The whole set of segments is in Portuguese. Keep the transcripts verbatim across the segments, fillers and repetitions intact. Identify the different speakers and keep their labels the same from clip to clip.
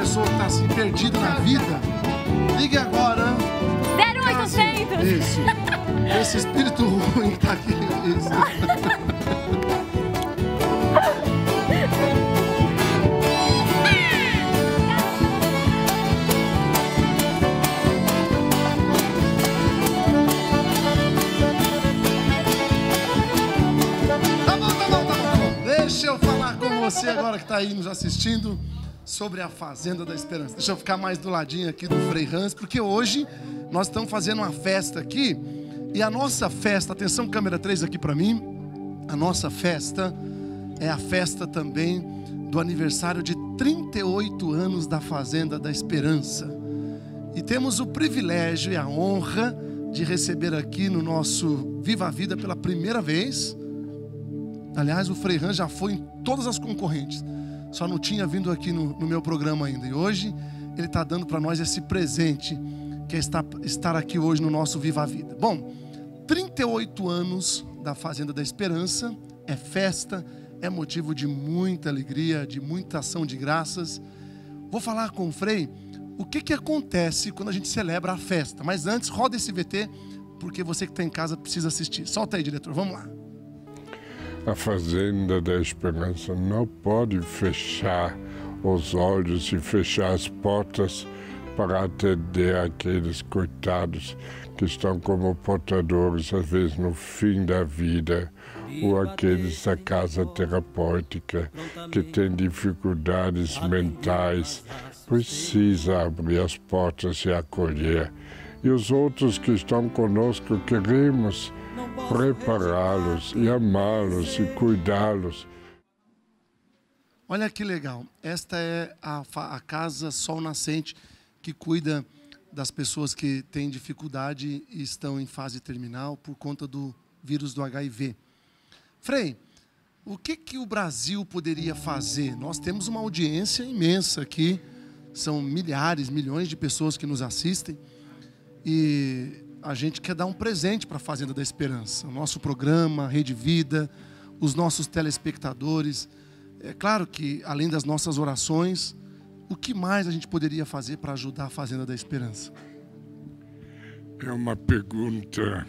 Speaker 1: pessoa que está assim, perdida na vida, ligue agora.
Speaker 2: zero oitocentos.
Speaker 1: Isso. Esse espírito ruim que tá aqui. Isso. Tá bom, tá bom, tá bom, tá bom. Deixa eu falar com você agora que está aí nos assistindo sobre a Fazenda da Esperança. Deixa eu ficar mais do ladinho aqui do Frei Hans, porque hoje nós estamos fazendo uma festa aqui. E a nossa festa, atenção câmera três aqui para mim, a nossa festa é a festa também do aniversário de trinta e oito anos da Fazenda da Esperança. E temos o privilégio e a honra de receber aqui no nosso Viva a Vida pela primeira vez. Aliás, o Frei Hans já foi em todas as concorrentes, só não tinha vindo aqui no, no meu programa ainda. E hoje ele está dando para nós esse presente, que é estar, estar aqui hoje no nosso Viva a Vida. Bom, trinta e oito anos da Fazenda da Esperança, é festa, é motivo de muita alegria, de muita ação de graças. Vou falar com o Frei o que, que acontece quando a gente celebra a festa. Mas antes, roda esse V T, porque você que está em casa precisa assistir. Solta aí, diretor, vamos lá.
Speaker 3: A Fazenda da Esperança não pode fechar os olhos e fechar as portas para atender aqueles coitados que estão como portadores, às vezes no fim da vida, ou aqueles da casa terapêutica que têm dificuldades mentais, precisa abrir as portas e acolher. E os outros que estão conosco, queremos prepará-los e amá-los e cuidá-los.
Speaker 1: Olha que legal, esta é a, a Casa Sol Nascente, que cuida das pessoas que têm dificuldade e estão em fase terminal por conta do vírus do H I V. Frei, o que, que o Brasil poderia fazer? Nós temos uma audiência imensa aqui, são milhares, milhões de pessoas que nos assistem, e a gente quer dar um presente para a Fazenda da Esperança. O nosso programa, a Rede Vida, os nossos telespectadores. É claro que, além das nossas orações, o que mais a gente poderia fazer para ajudar a Fazenda da Esperança?
Speaker 3: É uma pergunta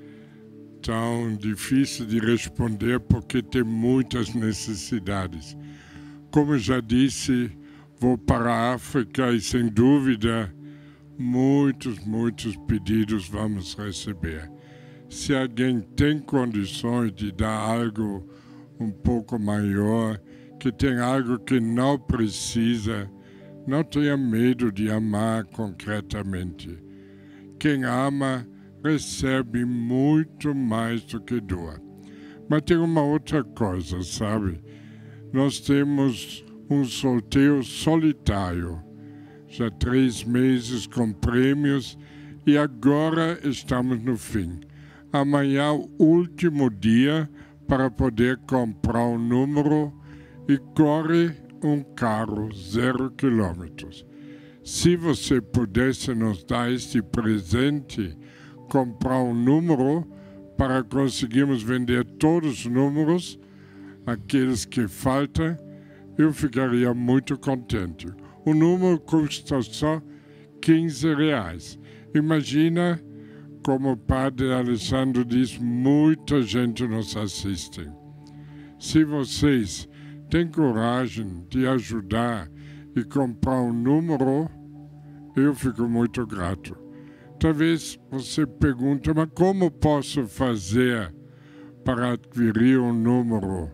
Speaker 3: tão difícil de responder porque tem muitas necessidades. Como já disse, vou para a África e, sem dúvida, muitos, muitos pedidos vamos receber. Se alguém tem condições de dar algo um pouco maior, que tem algo que não precisa, não tenha medo de amar concretamente. Quem ama recebe muito mais do que doa. Mas tem uma outra coisa, sabe? Nós temos um sorteio solitário, já três meses com prêmios, e agora estamos no fim. Amanhã, o último dia para poder comprar um número e corre um carro zero quilômetros. Se você pudesse nos dar este presente, comprar um número para conseguirmos vender todos os números, aqueles que faltam, eu ficaria muito contente. O número custa só quinze reais. Imagina, como o padre Alessandro diz, muita gente nos assiste. Se vocês têm coragem de ajudar e comprar um número, eu fico muito grato. Talvez você pergunte, mas como posso fazer para adquirir um número?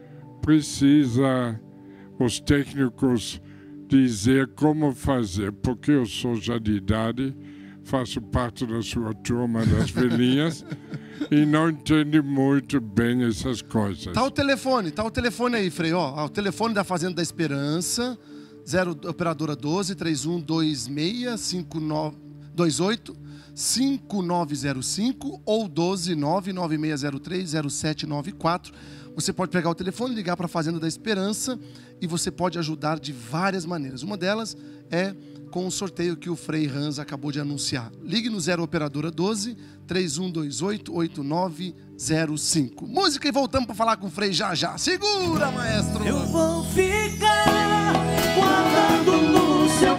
Speaker 3: Precisa os técnicos dizer como fazer, porque eu sou já de idade, faço parte da sua turma das velhinhas e não entendo muito bem essas coisas.
Speaker 1: Tá o telefone, tá o telefone aí, Frei, ó, o telefone da Fazenda da Esperança, zero operadora doze, três um dois seis, cinco nove dois oito, cinco nove zero cinco ou doze, nove nove seis zero três, zero sete nove quatro. Você pode pegar o telefone, ligar para a Fazenda da Esperança e você pode ajudar de várias maneiras. Uma delas é com o sorteio que o Frei Hans acabou de anunciar. Ligue no zero operadora doze, três um dois oito, oito nove zero cinco. Música e voltamos para falar com o Frei já já. Segura, maestro!
Speaker 4: Eu vou ficar guardado no seu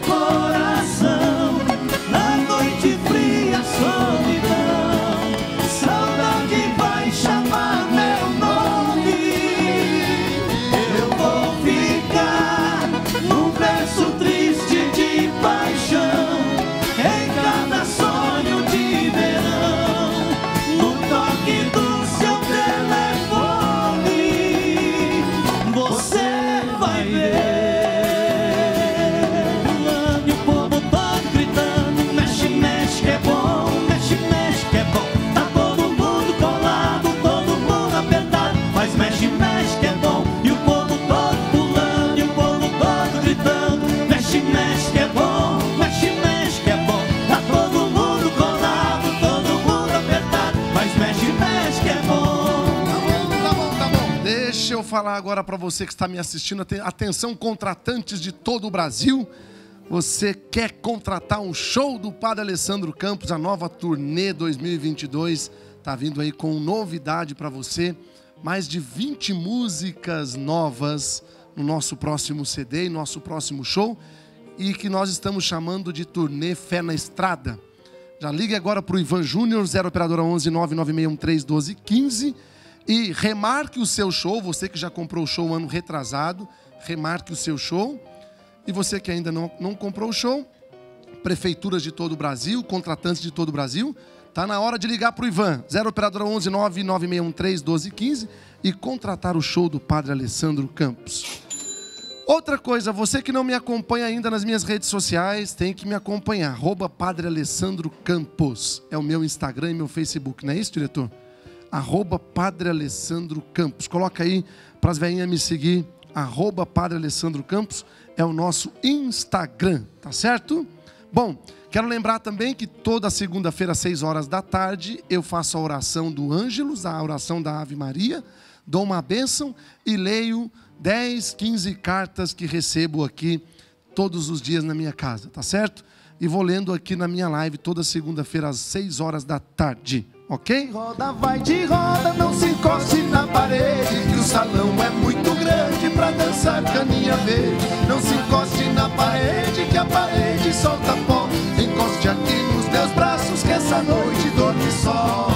Speaker 1: falar agora para você que está me assistindo, atenção contratantes de todo o Brasil, você quer contratar um show do Padre Alessandro Campos, a nova turnê dois mil e vinte e dois, está vindo aí com novidade para você, mais de vinte músicas novas no nosso próximo C D, nosso próximo show, e que nós estamos chamando de turnê Fé na Estrada. Já ligue agora para o Ivan Júnior, zero operadora onze nove nove seis um três um dois um cinco, e remarque o seu show, você que já comprou o show ano retrasado, remarque o seu show. E você que ainda não, não comprou o show, prefeituras de todo o Brasil, contratantes de todo o Brasil, está na hora de ligar para o Ivan, zero operadora onze nove nove seis um três um dois um cinco, e contratar o show do Padre Alessandro Campos. Outra coisa, você que não me acompanha ainda nas minhas redes sociais, tem que me acompanhar, arroba Padre Alessandro Campos, é o meu Instagram e meu Facebook, não é isso, diretor? Arroba Padre Alessandro Campos, coloca aí para as velhinhas me seguir, arroba Padre Alessandro Campos, é o nosso Instagram, tá certo? Bom, quero lembrar também que toda segunda-feira, às seis horas da tarde, eu faço a oração do Ângelus, a oração da Ave Maria, dou uma bênção e leio dez, quinze cartas que recebo aqui todos os dias na minha casa, tá certo? E vou lendo aqui na minha live toda segunda-feira às seis horas da tarde, ok?
Speaker 4: Roda, vai de roda, não se encoste na parede, que o salão é muito grande pra dançar caninha verde. Não se encoste na parede, que a parede solta pó. Encoste aqui nos meus braços, que essa noite dorme só.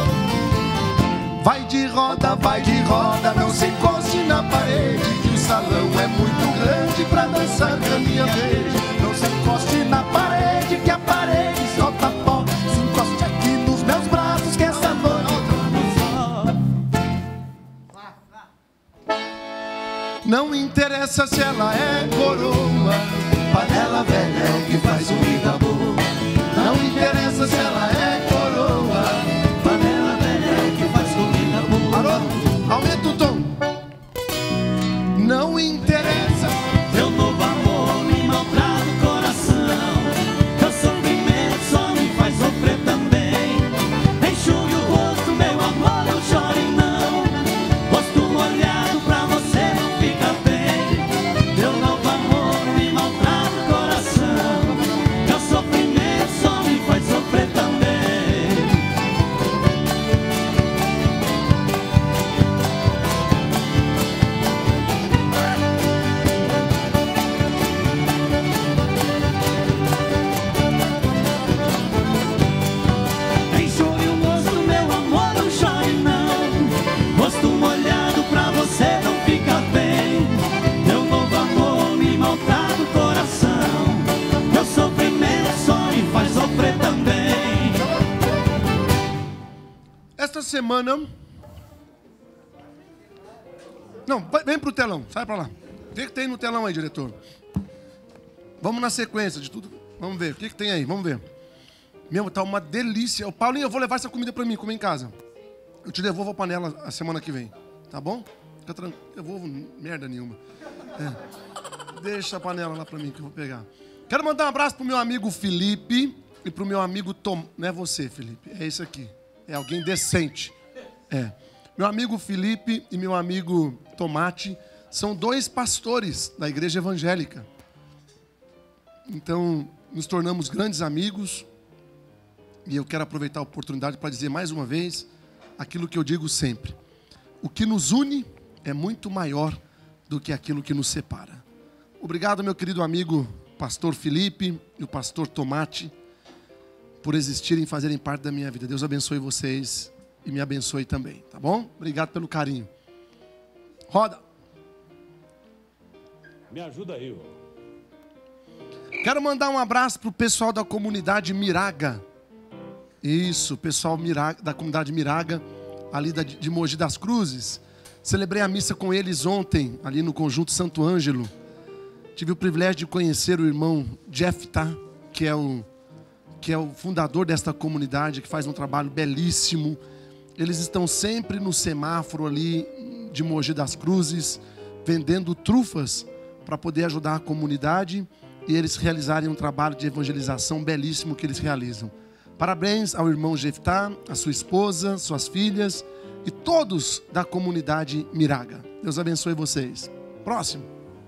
Speaker 4: Vai de roda, vai de roda, não se encoste na parede, que o salão é muito grande pra dançar caninha verde. Não se encoste na parede, que a parede solta pó. Se encoste aqui nos meus braços, que essa noite dorme só.
Speaker 1: Não interessa se ela é coroa,
Speaker 4: Panela velha é o que faz comida boa.
Speaker 1: não interessa se ela é coroa.
Speaker 4: Panela velha é o que faz comida boa.
Speaker 1: Parou? Aumenta o tom. Não interessa.
Speaker 4: Teu novo amor me maltrata o coração. Teu sofrimento só me faz sofrer também. Enxugue o rosto, meu amor, não chore não. Rosto molhado pra você não fica bem. Teu novo amor me maltrata o coração. Teu sofrimento só me faz sofrer também. Enxugue o rosto, meu amor, não chore não. Rosto molhado pra você não fica bem. Teu novo amor me maltrata o coração. Meu sofrimento só me faz sofrer também.
Speaker 1: Esta semana... Não, vai- vem pro telão, sai pra lá. O que, que tem no telão aí, diretor? Vamos na sequência de tudo. Vamos ver, o que, que tem aí? Vamos ver. Meu, tá uma delícia. Ô, Paulinho, eu vou levar essa comida pra mim, comer em casa. Eu te devolvo a panela a semana que vem, tá bom? Fica tranquilo. Eu vou merda nenhuma. É. Deixa a panela lá pra mim que eu vou pegar. Quero mandar um abraço pro meu amigo Felipe e pro meu amigo Tom. Não é você, Felipe, é esse aqui. É alguém decente. É. Meu amigo Felipe e meu amigo Tomate são dois pastores da igreja evangélica. Então, nos tornamos grandes amigos. E eu quero aproveitar a oportunidade para dizer mais uma vez aquilo que eu digo sempre. O que nos une é muito maior do que aquilo que nos separa. Obrigado, meu querido amigo pastor Felipe e o pastor Tomate, por existirem e fazerem parte da minha vida. Deus abençoe vocês e me abençoe também, tá bom? Obrigado pelo carinho. Roda.
Speaker 5: Me ajuda aí, ó.
Speaker 1: Quero mandar um abraço para o pessoal da comunidade Miraga. Isso, pessoal Miraga, da comunidade Miraga, ali da, de Mogi das Cruzes. Celebrei a missa com eles ontem, ali no Conjunto Santo Ângelo. Tive o privilégio de conhecer o irmão Jephthah, que é o, que é o fundador desta comunidade, que faz um trabalho belíssimo. Eles estão sempre no semáforo ali de Mogi das Cruzes, vendendo trufas para poder ajudar a comunidade e eles realizarem um trabalho de evangelização belíssimo que eles realizam. Parabéns ao irmão Jephthah, a sua esposa, suas filhas e todos da comunidade Miraga. Deus abençoe vocês. Próximo.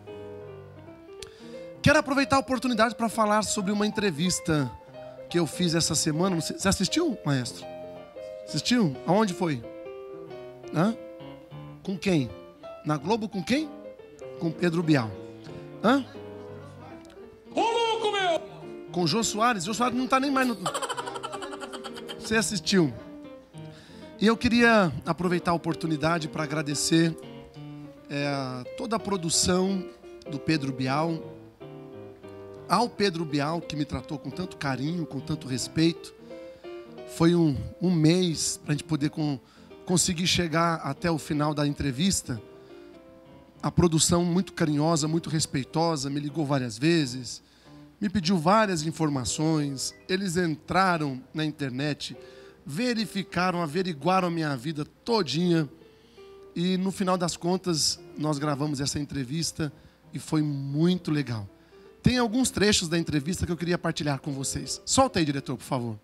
Speaker 1: Quero aproveitar a oportunidade para falar sobre uma entrevista que eu fiz essa semana. Você assistiu, maestro? Assistiu? Aonde foi? Hã? Com quem? Na Globo com quem? Com Pedro Bial. Hã?
Speaker 5: Ô louco, meu!
Speaker 1: Com o Jô Soares. Jô Soares não está nem mais no... Você assistiu. E eu queria aproveitar a oportunidade para agradecer é, toda a produção do Pedro Bial, ao Pedro Bial, que me tratou com tanto carinho, com tanto respeito. Foi um, um mês para a gente poder com, conseguir chegar até o final da entrevista. A produção muito carinhosa, muito respeitosa, me ligou várias vezes, me pediu várias informações. Eles entraram na internet, verificaram, averiguaram a minha vida todinha. E no final das contas, nós gravamos essa entrevista e foi muito legal. Tem alguns trechos da entrevista que eu queria partilhar com vocês. Solta aí, diretor, por favor.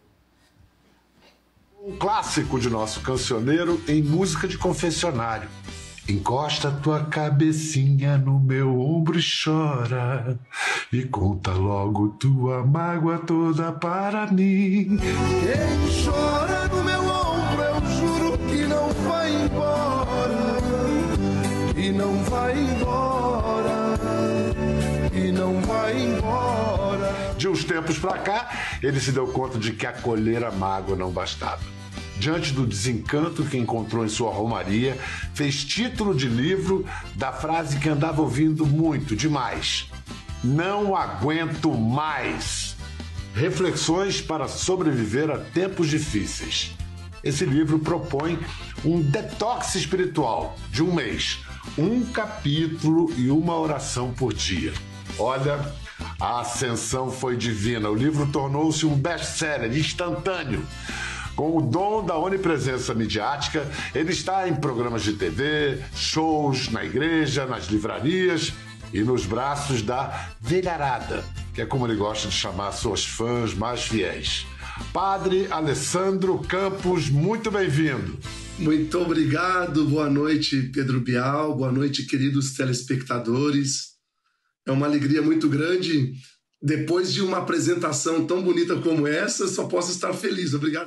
Speaker 6: Um clássico de nosso cancioneiro em música de confessionário. Encosta tua cabecinha no meu ombro e chora, e conta logo tua mágoa toda para mim.
Speaker 1: Quem chora no meu ombro, eu juro que não vai embora, que não vai embora, que não vai embora.
Speaker 6: De uns tempos pra cá, ele se deu conta de que acolher a mágoa não bastava. Diante do desencanto que encontrou em sua romaria, fez título de livro da frase que andava ouvindo muito, demais. Não aguento mais. Reflexões para sobreviver a tempos difíceis. Esse livro propõe um detox espiritual de um mês, um capítulo e uma oração por dia. Olha, a ascensão foi divina. O livro tornou-se um best-seller instantâneo. Com o dom da onipresença midiática, ele está em programas de T V, shows, na igreja, nas livrarias e nos braços da velharada, que é como ele gosta de chamar suas fãs mais fiéis. Padre Alessandro Campos, muito bem-vindo.
Speaker 1: Muito obrigado, boa noite, Pedro Bial, boa noite, queridos telespectadores. É uma alegria muito grande. Depois de uma apresentação tão bonita como essa, só posso estar feliz. Obrigado.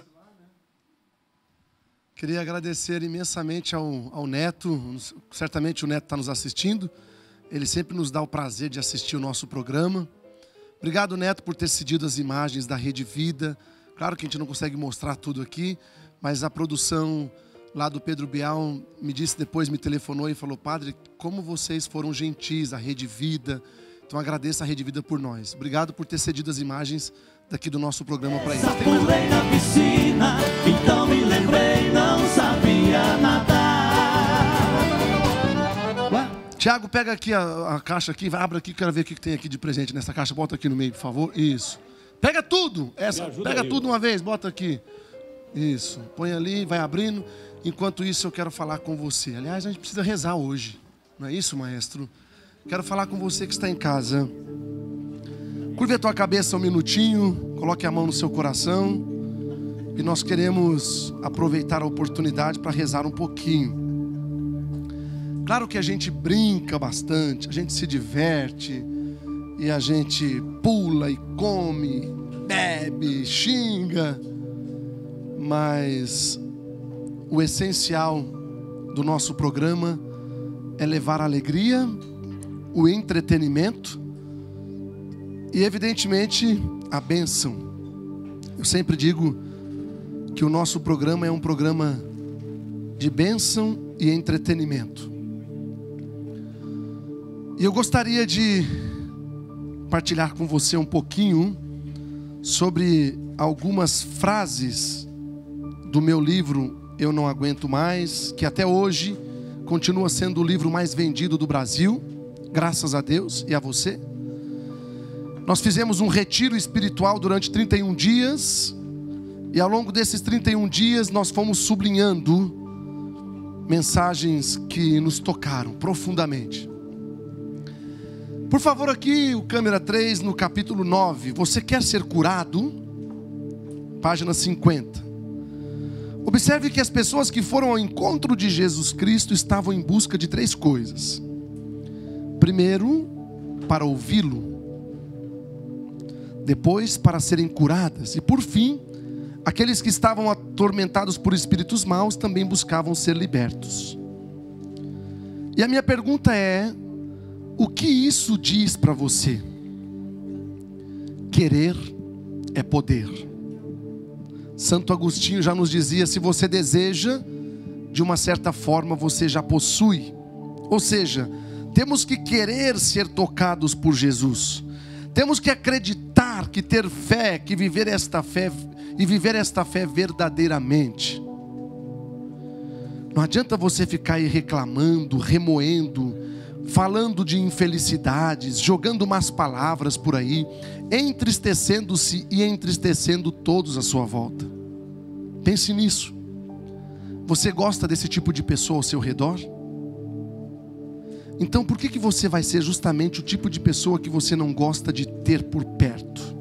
Speaker 1: Queria agradecer imensamente ao, ao Neto. Certamente o Neto está nos assistindo. Ele sempre nos dá o prazer de assistir o nosso programa. Obrigado, Neto, por ter cedido as imagens da Rede Vida. Claro que a gente não consegue mostrar tudo aqui, mas a produção lá do Pedro Bial me disse depois, me telefonou e falou: Padre, como vocês foram gentis, a Rede Vida. Então agradeço a Rede Vida por nós. Obrigado por ter cedido as imagens daqui do nosso programa para eles.
Speaker 4: Pulei na piscina, então me lembrei, não sabia nadar.
Speaker 1: Tiago, pega aqui a, a caixa aqui, abre aqui, quero ver o que tem aqui de presente nessa caixa. Bota aqui no meio, por favor. Isso. Pega tudo. Essa, pega aí, tudo de uma vez, bota aqui. Isso. Põe ali, vai abrindo. Enquanto isso, eu quero falar com você. Aliás, a gente precisa rezar hoje. Não é isso, maestro? Quero falar com você que está em casa. Curve a tua cabeça um minutinho, coloque a mão no seu coração. E nós queremos aproveitar a oportunidade para rezar um pouquinho. Claro que a gente brinca bastante, a gente se diverte. E a gente pula e come, bebe, xinga. Mas o essencial do nosso programa é levar a alegria, o entretenimento e, evidentemente, a bênção. Eu sempre digo que o nosso programa é um programa de bênção e entretenimento. E eu gostaria de partilhar com você um pouquinho sobre algumas frases do meu livro Eu Não Aguento Mais, que até hoje continua sendo o livro mais vendido do Brasil, graças a Deus e a você. Nós fizemos um retiro espiritual durante trinta e um dias, e ao longo desses trinta e um dias nós fomos sublinhando mensagens que nos tocaram profundamente. Por favor, aqui o câmera três, no capítulo nove. Você quer ser curado? Página cinquenta. O Observe que as pessoas que foram ao encontro de Jesus Cristo estavam em busca de três coisas. Primeiro, para ouvi-lo. Depois, para serem curadas. E por fim, aqueles que estavam atormentados por espíritos maus também buscavam ser libertos. E a minha pergunta é: o que isso diz para você? Querer é poder. Santo Agostinho já nos dizia: se você deseja, de uma certa forma você já possui. Ou seja, temos que querer ser tocados por Jesus. Temos que acreditar, que ter fé, que viver esta fé e viver esta fé verdadeiramente. Não adianta você ficar aí reclamando, remoendo, falando de infelicidades, jogando más palavras por aí, entristecendo-se e entristecendo todos à sua volta. Pense nisso. Você gosta desse tipo de pessoa ao seu redor? Então por que que você vai ser justamente o tipo de pessoa que você não gosta de ter por perto?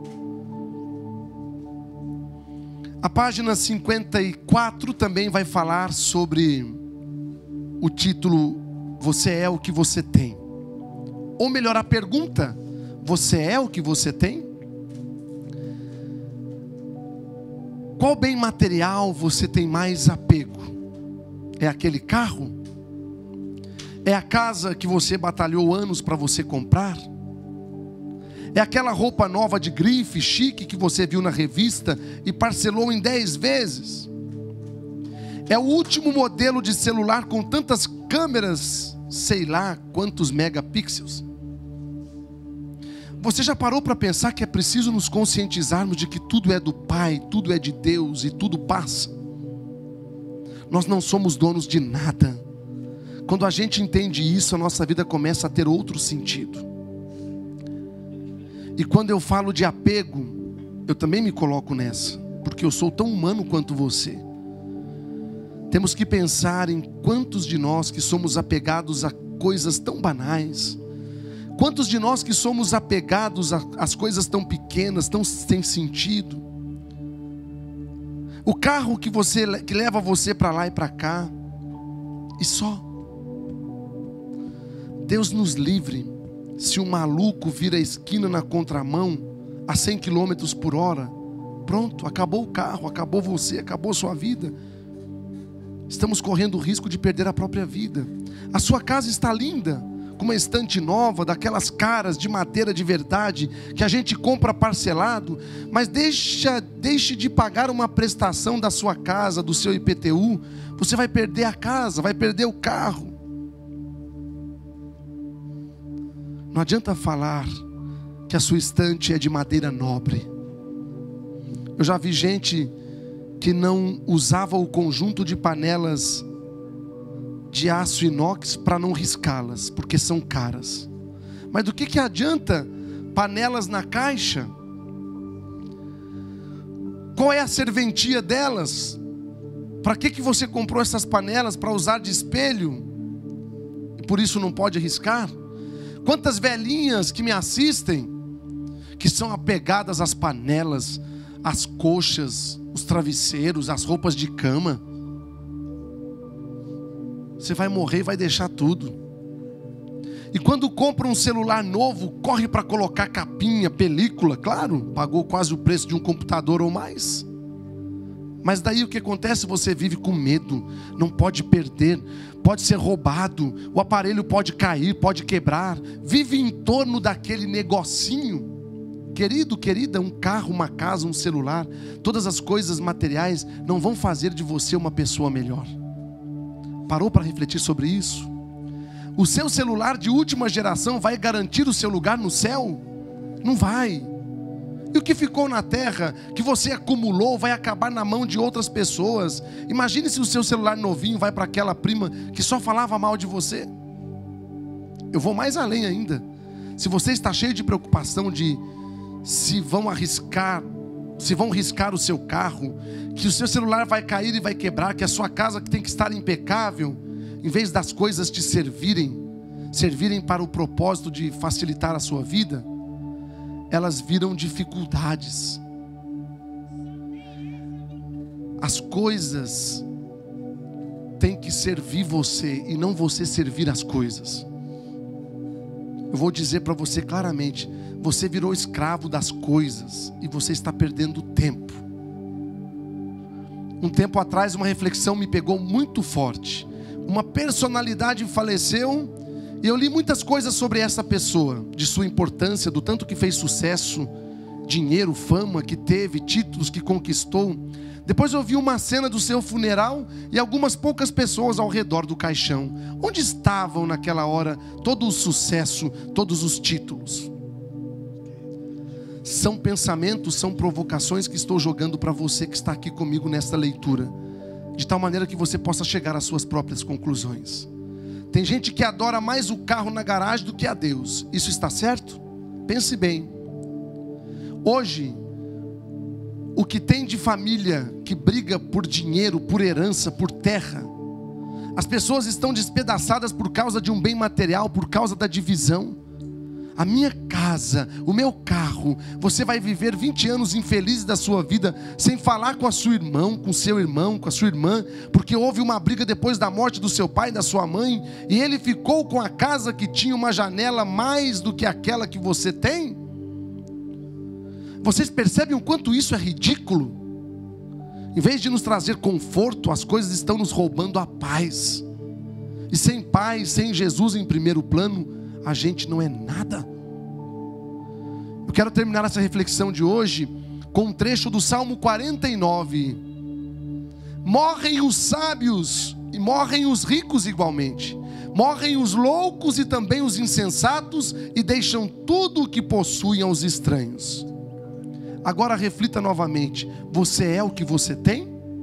Speaker 1: A página cinquenta e quatro também vai falar sobre o título Você é o que você tem. Ou melhor, a pergunta: você é o que você tem? Qual bem material você tem mais apego? É aquele carro? É a casa que você batalhou anos para você comprar? É aquela roupa nova de grife, chique, que você viu na revista e parcelou em dez vezes? É o último modelo de celular com tantas câmeras, sei lá quantos megapixels? Você já parou para pensar que é preciso nos conscientizarmos de que tudo é do Pai, tudo é de Deus e tudo passa? Nós não somos donos de nada. Quando a gente entende isso, a nossa vida começa a ter outro sentido. E quando eu falo de apego, eu também me coloco nessa, porque eu sou tão humano quanto você. Temos que pensar em quantos de nós que somos apegados a coisas tão banais, quantos de nós que somos apegados às coisas tão pequenas, tão sem sentido. O carro que, você, que leva você para lá e para cá, e só. Deus nos livre se um maluco vira a esquina na contramão a cem quilômetros por hora. Pronto, acabou o carro, acabou você, acabou a sua vida. Estamos correndo o risco de perder a própria vida. A sua casa está linda, com uma estante nova, daquelas caras de madeira de verdade, que a gente compra parcelado, mas deixa, deixe de pagar uma prestação da sua casa, do seu I P T U, você vai perder a casa, vai perder o carro. Não adianta falar que a sua estante é de madeira nobre. Eu já vi gente que não usava o conjunto de panelas de aço inox para não riscá-las, porque são caras. Mas do que que adianta panelas na caixa? Qual é a serventia delas? Para que que você comprou essas panelas? Para usar de espelho? E por isso não pode riscar? Quantas velhinhas que me assistem, que são apegadas às panelas, às coxas, os travesseiros, as roupas de cama. Você vai morrer e vai deixar tudo. E quando compra um celular novo, corre para colocar capinha, película, claro, pagou quase o preço de um computador ou mais. Mas daí o que acontece? Você vive com medo, não pode perder, pode ser roubado, o aparelho pode cair, pode quebrar, vive em torno daquele negocinho. Querido, querida, um carro, uma casa, um celular, todas as coisas materiais não vão fazer de você uma pessoa melhor. Parou para refletir sobre isso? O seu celular de última geração vai garantir o seu lugar no céu? Não vai. E o que ficou na terra, que você acumulou, vai acabar na mão de outras pessoas. Imagine se o seu celular novinho vai para aquela prima que só falava mal de você. Eu vou mais além ainda. Se você está cheio de preocupação de se vão arriscar, se vão riscar o seu carro, que o seu celular vai cair e vai quebrar, que a sua casa que tem que estar impecável, em vez das coisas te servirem, servirem para o propósito de facilitar a sua vida, elas viram dificuldades. As coisas têm que servir você e não você servir as coisas. Eu vou dizer para você claramente: você virou escravo das coisas e você está perdendo tempo. Um tempo atrás, uma reflexão me pegou muito forte. Uma personalidade faleceu e eu li muitas coisas sobre essa pessoa, de sua importância, do tanto que fez sucesso, dinheiro, fama que teve, títulos que conquistou. Depois eu vi uma cena do seu funeral e algumas poucas pessoas ao redor do caixão. Onde estavam naquela hora todo o sucesso, todos os títulos? São pensamentos, são provocações que estou jogando para você que está aqui comigo nesta leitura, de tal maneira que você possa chegar às suas próprias conclusões. Tem gente que adora mais o carro na garagem do que a Deus. Isso está certo? Pense bem. Hoje, o que tem de família que briga por dinheiro, por herança, por terra, as pessoas estão despedaçadas por causa de um bem material, por causa da divisão. A minha casa, o meu carro, você vai viver vinte anos infelizes da sua vida, sem falar com a sua irmã, com o seu irmão, com a sua irmã, porque houve uma briga depois da morte do seu pai e da sua mãe, e ele ficou com a casa que tinha uma janela mais do que aquela que você tem. Vocês percebem o quanto isso é ridículo? Em vez de nos trazer conforto, as coisas estão nos roubando a paz. E sem paz, sem Jesus em primeiro plano, a gente não é nada. Eu quero terminar essa reflexão de hoje com um trecho do Salmo quarenta e nove. Morrem os sábios e morrem os ricos igualmente. Morrem os loucos e também os insensatos, e deixam tudo o que possuem aos estranhos. Agora reflita novamente: você é o que você tem?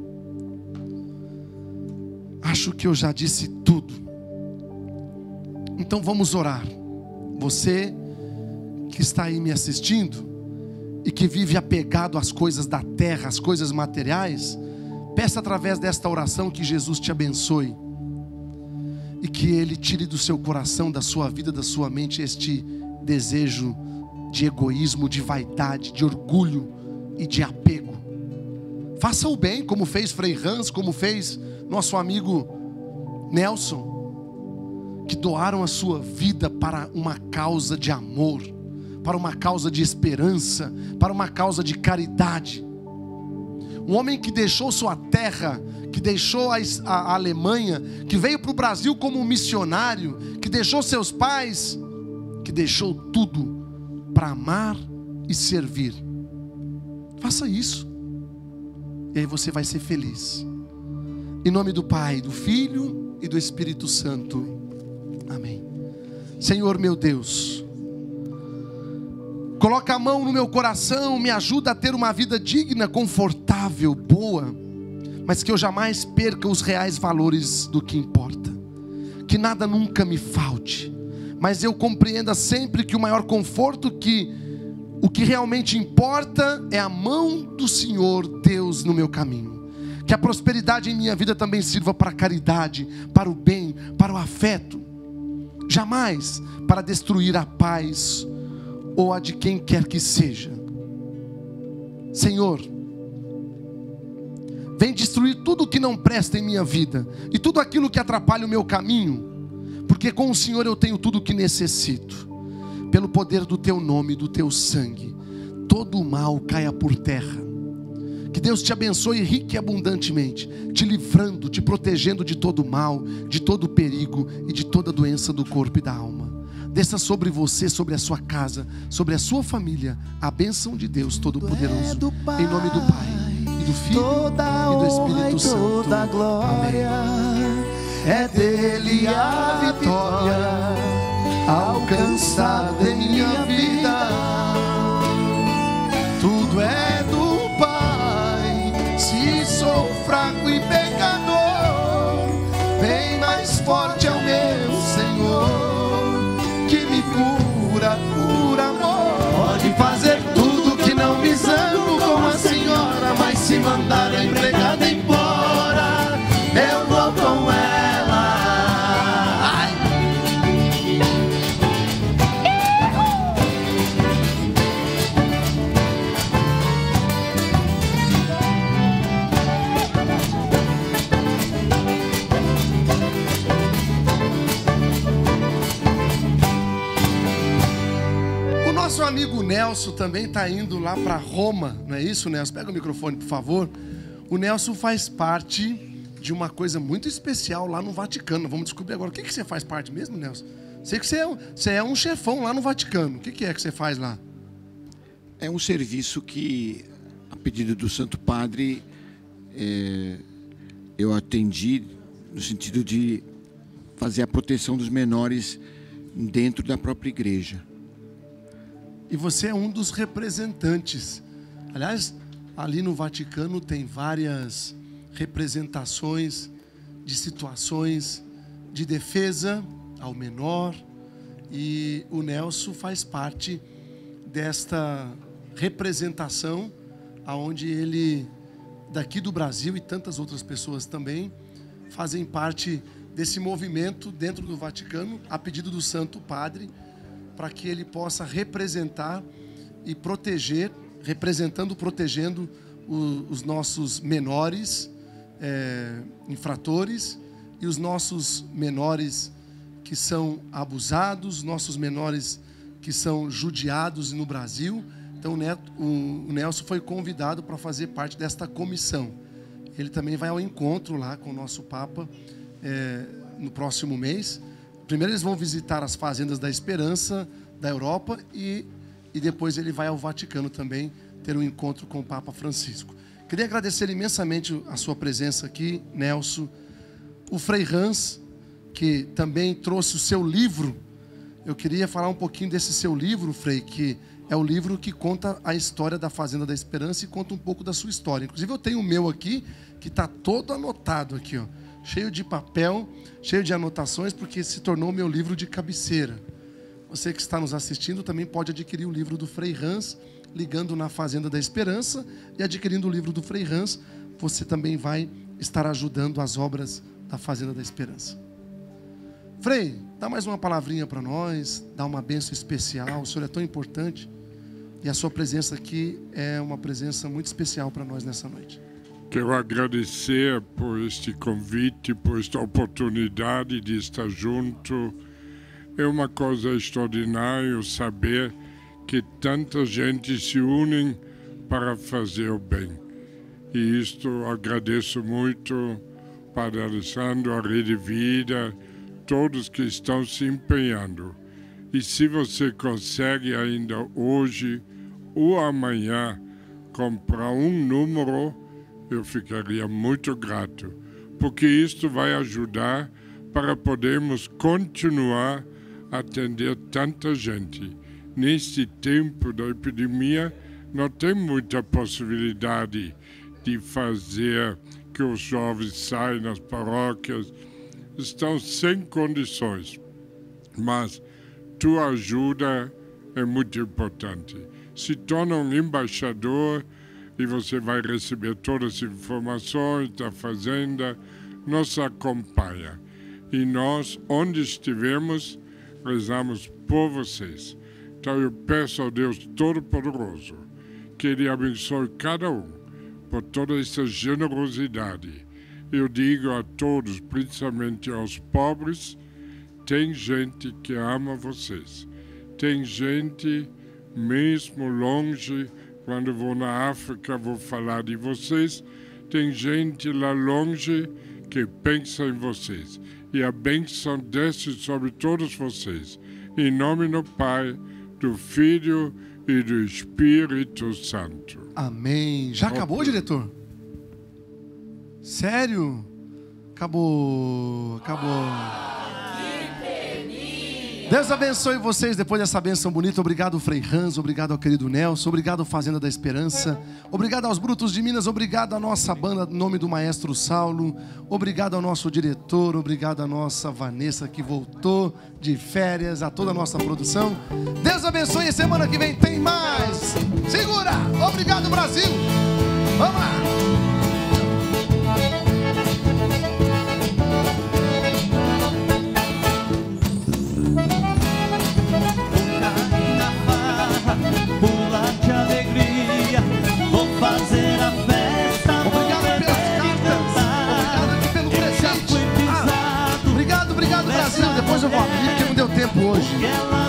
Speaker 1: Acho que eu já disse tudo. Então vamos orar. Você que está aí me assistindo e que vive apegado às coisas da terra, às coisas materiais, peça através desta oração que Jesus te abençoe e que Ele tire do seu coração, da sua vida, da sua mente este desejo de egoísmo, de vaidade, de orgulho e de apego. Faça o bem, como fez Frei Hans, como fez nosso amigo Nelson, que doaram a sua vida para uma causa de amor, para uma causa de esperança, para uma causa de caridade. Um homem que deixou sua terra, que deixou a, a Alemanha, que veio para o Brasil como um missionário, que deixou seus pais, que deixou tudo para amar e servir. Faça isso, e aí você vai ser feliz. Em nome do Pai, do Filho e do Espírito Santo. Amém. Senhor meu Deus, coloca a mão no meu coração, me ajuda a ter uma vida digna, confortável, boa, mas que eu jamais perca os reais valores do que importa. Que nada nunca me falte, mas eu compreenda sempre que o maior conforto, que o que realmente importa é a mão do Senhor Deus no meu caminho. Que a prosperidade em minha vida também sirva para a caridade, para o bem, para o afeto. Jamais para destruir a paz ou a de quem quer que seja. Senhor, vem destruir tudo o que não presta em minha vida e tudo aquilo que atrapalha o meu caminho, porque com o Senhor eu tenho tudo o que necessito. Pelo poder do Teu nome, do Teu sangue, todo o mal caia por terra. Que Deus te abençoe rica e abundantemente, te livrando, te protegendo de todo mal, de todo perigo e de toda doença do corpo e da alma. Desça sobre você, sobre a sua casa, sobre a sua família, a bênção de Deus Todo-Poderoso. Em nome do Pai, e do Filho e do Espírito Santo.
Speaker 4: Toda a glória é dele a vitória alcançada em minha vida. Tudo é do sou fraco e pecador, bem mais forte é o meu Senhor, que me cura por amor. Pode fazer tudo que não me zango como a senhora, mas se mandar a empregada embora, eu vou com ela. Ai.
Speaker 1: amigo Nelson também está indo lá para Roma, não é isso, Nelson? Pega o microfone, por favor. O Nelson faz parte de uma coisa muito especial lá no Vaticano. Vamos descobrir agora. O que, que você faz parte mesmo, Nelson? Sei que você é, você é um chefão lá no Vaticano. O que, que é que você faz lá?
Speaker 7: É um serviço que, a pedido do Santo Padre, é, eu atendi no sentido de fazer a proteção dos menores dentro da própria igreja.
Speaker 1: E você é um dos representantes. Aliás, ali no Vaticano tem várias representações de situações de defesa ao menor. E o Nelson faz parte desta representação, aonde ele, daqui do Brasil e tantas outras pessoas também, fazem parte desse movimento dentro do Vaticano, a pedido do Santo Padre, para que ele possa representar e proteger, representando, protegendo o, os nossos menores é, infratores e os nossos menores que são abusados, nossos menores que são judiados no Brasil. Então o, Neto, o, o Nelson foi convidado para fazer parte desta comissão. Ele também vai ao encontro lá com o nosso Papa é, no próximo mês. Primeiro eles vão visitar as Fazendas da Esperança da Europa e, e depois ele vai ao Vaticano também ter um encontro com o Papa Francisco. Queria agradecer imensamente a sua presença aqui, Nelson. O Frei Hans, que também trouxe o seu livro. Eu queria falar um pouquinho desse seu livro, Frei, que é o livro que conta a história da Fazenda da Esperança e conta um pouco da sua história. Inclusive eu tenho o meu aqui, que está todo anotado aqui, ó. Cheio de papel, cheio de anotações, porque se tornou meu livro de cabeceira. Você que está nos assistindo também pode adquirir o livro do Frei Hans, ligando na Fazenda da Esperança, e adquirindo o livro do Frei Hans, você também vai estar ajudando as obras da Fazenda da Esperança. Frei, dá mais uma palavrinha para nós, dá uma bênção especial, o senhor é tão importante, e a sua presença aqui é uma presença muito especial para nós nessa noite.
Speaker 3: Quero agradecer por este convite, por esta oportunidade de estar junto. É uma coisa extraordinária saber que tanta gente se une para fazer o bem. E isto agradeço muito Padre Alessandro, a Rede Vida, todos que estão se empenhando. E se você consegue ainda hoje ou amanhã comprar um número, eu ficaria muito grato, porque isto vai ajudar para podermos continuar a atender tanta gente. Neste tempo da epidemia, não tem muita possibilidade de fazer que os jovens saiam das paróquias, estão sem condições, mas tua ajuda é muito importante. Se torna um embaixador e você vai receber todas as informações da Fazenda, nos acompanha. E nós, onde estivermos, rezamos por vocês. Então eu peço ao Deus Todo-Poderoso que Ele abençoe cada um por toda essa generosidade. Eu digo a todos, principalmente aos pobres, tem gente que ama vocês. Tem gente, mesmo longe, quando vou na África, vou falar de vocês. Tem gente lá longe que pensa em vocês. E a bênção desce sobre todos vocês. Em nome do Pai, do Filho e do Espírito Santo.
Speaker 1: Amém. Já acabou, diretor? Sério? Acabou. Acabou. Deus abençoe vocês depois dessa bênção bonita. Obrigado, Frei Hans. Obrigado ao querido Nelson. Obrigado, Fazenda da Esperança. Obrigado aos Brutos de Minas. Obrigado à nossa banda, em nome do Maestro Saulo. Obrigado ao nosso diretor. Obrigado à nossa Vanessa, que voltou de férias. A toda a nossa produção. Deus abençoe. Semana que vem tem mais. Segura! Obrigado, Brasil. Vamos lá.
Speaker 4: Pula de alegria, vou fazer a festa.
Speaker 1: Obrigado pelas cartas. Obrigado aqui pelo presente. Ah, obrigado, obrigado, Brasil. Depois eu vou abrir, porque não deu tempo hoje.